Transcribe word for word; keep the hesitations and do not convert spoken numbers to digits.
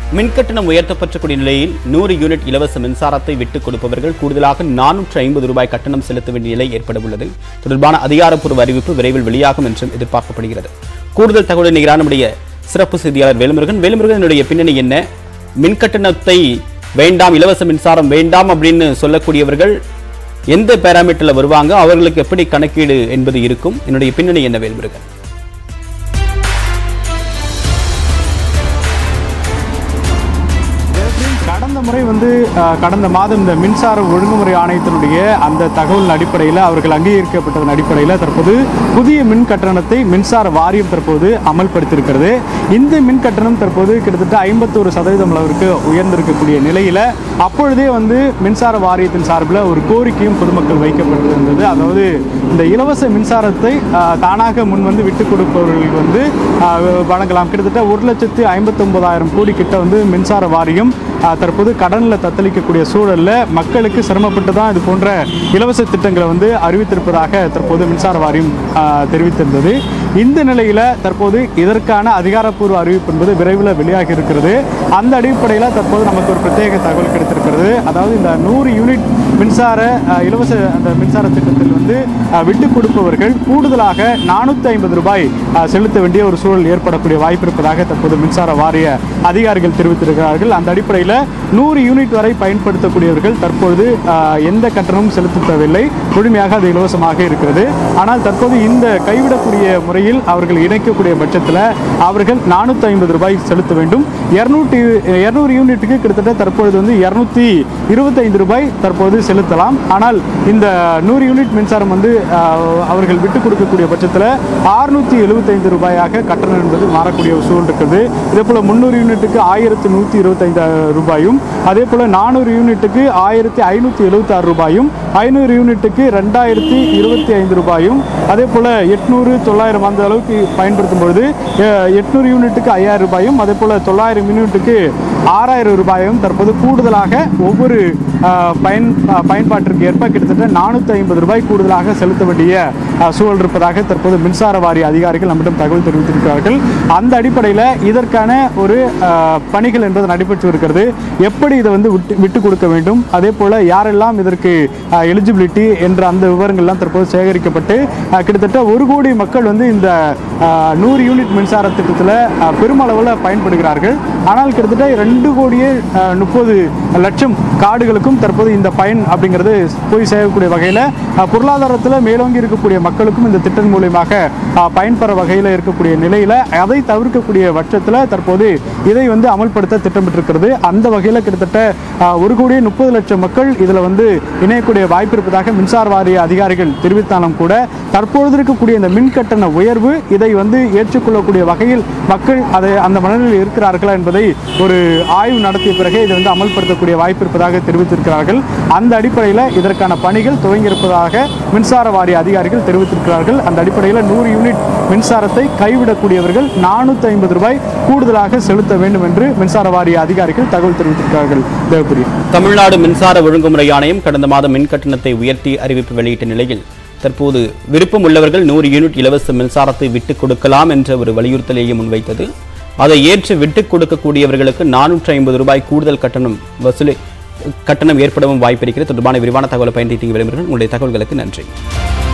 மின்கட்டணம் உயர்த்தப்பட்டக்கூடிய நிலையில் நூறு யூனிட் இலவச மின்சாரத்தை விட்டுக் கொடுப்பவர்கள் கூடுதலாக நானூற்று ஐம்பது ரூபாய் கட்டணம் செலுத்த வேண்டிய நிலை ஏற்பட உள்ளது. தொடர்பான அதிகாரப்பூர்வ அறிவிப்பு விரைவில் வெளியாகும் என்றும் எதிர்பார்க்கப்படுகிறது. கூடுதல் தகவலை நிகரான நம்முடைய சிறப்பு செய்தியாளர் வேலுமுருகன். வேலுமுருகனுடைய பின்னணி என்ன? மின்கட்டணத்தை வேண்டாம், இலவச மின்சாரம் வேண்டாம் அப்படின்னு சொல்லக்கூடியவர்கள் எந்த பேராமீட்டர்ல வருவாங்க, அவர்களுக்கு எப்படி கணக்கீடு என்பது இருக்கும்? என்னுடைய பின்னணி என்ன வேலுமுருகன்? கடந்த முறை வந்து கடந்த மாதம் இந்த மின்சார ஒழுங்குமுறை ஆணையத்தினுடைய அந்த தகவல் அடிப்படையில் அவர்கள் அங்கீகரிக்கப்பட்டதன் அடிப்படையில் தற்போது புதிய மின் கட்டணத்தை மின்சார வாரியம் தற்போது அமல்படுத்தியிருக்கிறது. இந்த மின் கட்டணம் தற்போது கிட்டத்தட்ட ஐம்பத்தோரு சதவீதம் அளவிற்கு உயர்ந்திருக்கக்கூடிய நிலையில் அப்பொழுதே வந்து மின்சார வாரியத்தின் சார்பில் ஒரு கோரிக்கையும் பொதுமக்கள் வைக்கப்பட்டிருந்தது. அதாவது இந்த இலவச மின்சாரத்தை தானாக முன் வந்து விட்டுக் கொடுப்பவர்களுக்கு வந்து வழங்கலாம். கிட்டத்தட்ட ஒரு லட்சத்து ஐம்பத்தி ஒன்பதாயிரம் கோடி கிட்ட வந்து மின்சார வாரியம் தற்போது கடனில் தத்தளிக்கக்கூடிய சூழலில் மக்களுக்கு சிரமப்பட்டு தான் இது போன்ற இலவச திட்டங்களை வந்து அறிவித்திருப்பதாக தற்போது மின்சார வாரியம் தெரிவித்திருந்தது. இந்த நிலையில் தற்போது இதற்கான அதிகாரப்பூர்வ அறிவிப்பு என்பது விரைவில் வெளியாகி இருக்கிறது. அந்த அடிப்படையில் தற்போது நமக்கு ஒரு பிரத்யேக தகவல் கிடைத்திருக்கிறது. அதாவது இந்த நூறு யூனிட் மின்சார இலவச அந்த மின்சார திட்டத்தில் வந்து விட்டுக் கொடுப்பவர்கள் கூடுதலாக நானூற்றி ஐம்பது ரூபாய் செலுத்த வேண்டிய ஒரு சூழல் ஏற்படக்கூடிய வாய்ப்பு இருப்பதாக தற்போது மின்சார வாரிய அதிகாரிகள் தெரிவித்திருக்கிறார்கள். அந்த அடிப்படையில் நூறு யூனிட் வரை பயன்படுத்தக்கூடியவர்கள் தற்பொழுது எந்த கட்டணமும் செலுத்த தேவையில்லை, முழுமையாக அது இலவசமாக இருக்கிறது. ஆனால் தற்போது இந்த கைவிடக்கூடிய முறையில் அவர்கள் இணைக்கக்கூடிய பட்சத்தில் அவர்கள் நானூற்றி ஐம்பது ரூபாய் செலுத்த வேண்டும். இருநூற்றி இருநூறு யூனிட்டுக்கு கிட்டத்தட்ட தற்பொழுது வந்து இருநூத்தி இருபத்தைந்து ரூபாய் தற்போது செலுத்தலாம். ஆனால் இந்த நூறு யூனிட் மின்சாரம் வந்து அவர்கள் விட்டுக் கொடுக்கக்கூடிய பட்சத்தில் அறுநூற்றி எழுபத்தைந்து ரூபாயாக கட்டணம் என்பது மாறக்கூடிய ஒரு சூழல் இருக்குது. இதே போல முன்னூறு யூனிட்டுக்கு ஆயிரத்தி நூற்றி இருபத்தைந்து ரூபாயும், அதே போல நானூறு யூனிட்டுக்கு ஆயிரத்தி ஐநூற்றி எழுபத்தி ஆறு ரூபாயும், ஐநூறு யூனிட்டுக்கு ரெண்டாயிரத்தி இருபத்தி ஐந்து ரூபாயும், அதே போல எட்நூறு தொள்ளாயிரம் அந்த அளவுக்கு பயன்படுத்தும் பொழுது எட்நூறு யூனிட்டுக்கு ஐயாயிரம் ரூபாயும், அதே போல தொள்ளாயிரம் யூனிட்டுக்கு ஆறாயிரம் ரூபாயும் தற்போது கூடுதலாக ஒவ்வொரு பயன் பயன்பாட்டிற்கு ஏற்ப கிட்டத்தட்ட நானூற்றி ஐம்பது ரூபாய் கூடுதலாக செலுத்த வேண்டிய சூழல் இருப்பதாக தற்போது மின்சார வாரிய அதிகாரிகள் நம்மிடம் தகவல் தெரிவித்திருக்கிறார்கள். அந்த அடிப்படையில் இதற்கான ஒரு பணிகள் என்பது நடைபெற்று இருக்கிறது. எப்படி இதை வந்து விட்டு விட்டு கொடுக்க வேண்டும், அதே போல் யாரெல்லாம் இதற்கு எலிஜிபிலிட்டி என்ற அந்த விவரங்கள்லாம் தற்போது சேகரிக்கப்பட்டு கிட்டத்தட்ட ஒரு கோடி மக்கள் வந்து இந்த நூறு யூனிட் மின்சார திட்டத்தில் பெருமளவில் பயன்படுகிறார்கள். ஆனால் கிட்டத்தட்ட ரெண்டு கோடியே முப்பது லட்சம் காடுகளுக்கும் தற்போது இந்த பயன் அப்படிங்கிறது போய் சேரக்கூடிய வகையில் பொருளாதாரத்தில் மேலோங்கி இருக்கக்கூடிய மக்களுக்கும் இந்த திட்டம் மூலமாக பயன்பெற வகையில் இருக்கக்கூடிய நிலையில் அதை தவிர்க்கக்கூடிய பட்சத்தில் தற்போது இதை வந்து அமல்படுத்த திட்டமிட்டிருக்கிறது. அந்த வகையில் கிட்டத்தட்ட ஒரு கோடியே முப்பது லட்சம் மக்கள் இதில் வந்து இணையக்கூடிய வாய்ப்பு இருப்பதாக மின்சார வாரிய அதிகாரிகள் தெரிவித்தாலும் கூட தற்பொழுது இருக்கக்கூடிய இந்த மின் கட்டண உயர்வு இதை வந்து ஏற்றுக்கொள்ளக்கூடிய வகையில் மக்கள் அதை அந்த மனநிலையில் இருக்கிறார்களா என்பதை ஒரு ஆய்வு நடத்திய பிறகு இதை வந்து அமல்படுத்தக்கூடிய வாய்ப்பு இருப்பதாக தெரிவித்திருக்கிறார்கள். அந்த அடிப்படையில் இதற்கான பணிகள் துவங்கியிருப்பதாக மின்சார வாரிய அதிகாரிகள் தெரிவித்திருக்கிறார்கள். அந்த அடிப்படையில் நூறு யூனிட் மின்சாரத்தை கைவிடக்கூடியவர்கள் நானூற்றி ஐம்பது ரூபாய் கூடுதலாக செலுத்த வேண்டும் என்று மின்சார வாரிய அதிகாரிகள் தகவல் தெரிவித்திருக்கிறார்கள். தேவபுரி. தமிழ்நாடு மின்சார ஒழுங்குமுறை ஆணையம் கடந்த மாதம் மின் கட்டணத்தை உயர்த்தி அறிவிப்பு வெளியிட்ட நிலையில் தற்போது விருப்பம் உள்ளவர்கள் நூறு யூனிட் இலவச மின்சாரத்தை விட்டுக் கொடுக்கலாம் என்ற ஒரு வலியுறுத்தலையே முன்வைத்தது. அதை ஏற்று விட்டுக் கொடுக்கக்கூடியவர்களுக்கு நானூற்றி ஐம்பது ரூபாய் கூடுதல் கட்டணம் வசூலி கட்டணம் ஏற்படவும் வாய்ப்பு இருக்கிறது. தொடர்பான விரிவான தகவலை பயன்படுத்தி விரும்புகிறேன். உங்களுடைய தகவல்களுக்கு நன்றி.